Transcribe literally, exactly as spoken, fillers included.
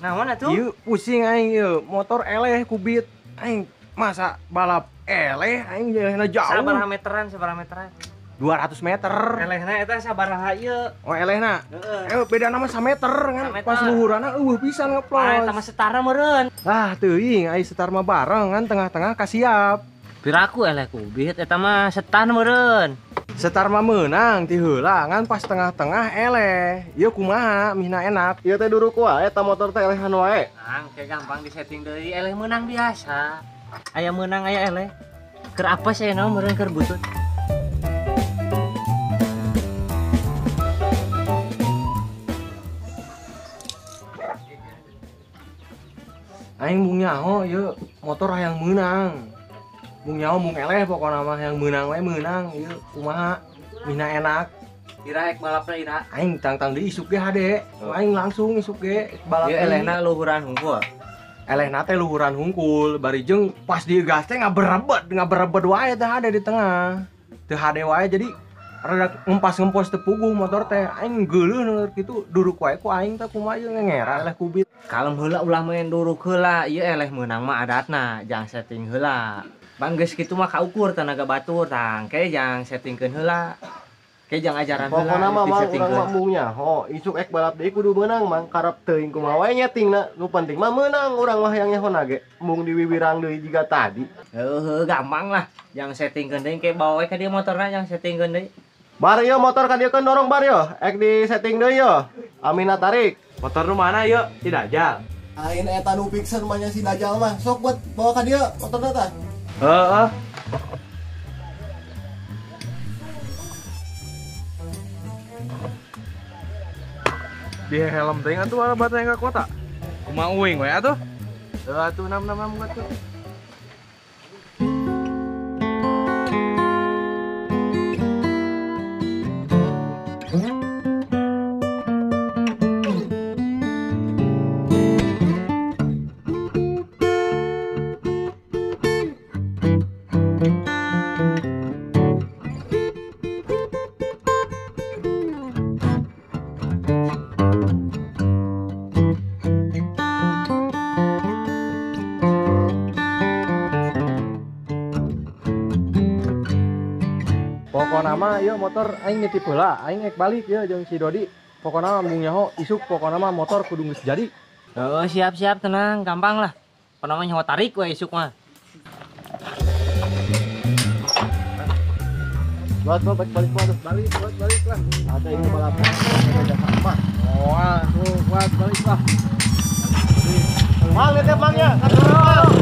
Nah, mana tuh? Ieu pusing aing ieu, motor eleh kubit. Aing masa balap eleh aing jelehna jauh. Sabaraha meteran, sabaraha meteran? dua ratus meter. Elehna eta sabaraha ieu? Oh elehna. Heeh. Eh beda nama satu meter kan. Sameter. Pas luhuranna eueuh pisan ngeplos. Ah, eta mah setara meureun. Ah teuing ai setar mah bareng kan tengah-tengah kasiap. Piraku eleh kubit eta mah setan meureun. Setar mah meunang ti heula ngan pas tengah-tengah eleh. Ieu kumaha mihna enak. Ieu teh duruk wae eta motor teh elehan wae. Ang kayak gampang disetting deui, eleh meunang biasa. Aya meunang aya eleh. Keur apa sih naon meureun keur butut? Aing mung nyaho ieu motor hayang meunang. Mung nyaho mung eleh pokona mah yang meunang we meunang ieu kumaha mihna enak. Ira ek balapna ira. Aing tang-tang deui isuk ge hade. Aing langsung isuk ge balap. Ieu elehna luhuran hungkul. Elehna teh luhuran hungkul, bari jeung pas digas teh ngaberebet, ngaberebet wae teh hade di tengah. Teu hade wae jadi rada ngempas-ngempos teu puguh motor teh. Aing geuleuh nu kitu duruk wae ku aing teh kumaha ieu ngera eleh kubit. Kalem heula ulah main duruk heula, ieu eleh meunang mah adatna, jang setting heula. Bang geus kitu mah kaukur tenaga batur tang, ke jang settingkeun heula. Ke jang ajaran heula. Pokona mah mang urang disettingkeun. mah mung nyaho, isuk ek balap deui kudu meunang mang karep teuing kumaha wae nyetingna. Nu penting mah meunang urang mah hayang nyahona ge. Mung diwiwirang deui jiga tadi. Heuh, gampang lah. Jang settingkeun deui ke bawa we ka dieu motorna jang settingkeun deui. Bar yo motor ka dieu keun dorong bar yo. Ek di setting deui yo. Amina tarik. Motor nu mana yuk? Tidak ajal. Ain eta nu pikeun mah nya si Dajal mah. Sok buat bawa ka dieu motorna tah. Heeh. Di helm teh atuh balabat ka kota. Kumaha uing we atuh? Heuh atuh enam enam enam atuh. Pokona mah ieu motor aing nitip heula, aing ek balik ya jeung si Dodi. Pokona mah mung nyaho isuk pokona mah motor kudu geus jadi. Heuh, siap-siap tenang, gampang lah. Pokona mah nyaho tarik we isuk mah. Buat balik balik balik balik buat balik lah. Ada ini balapan ada sama. Oh, atuh buat balik lah. Mang nitip mangnya.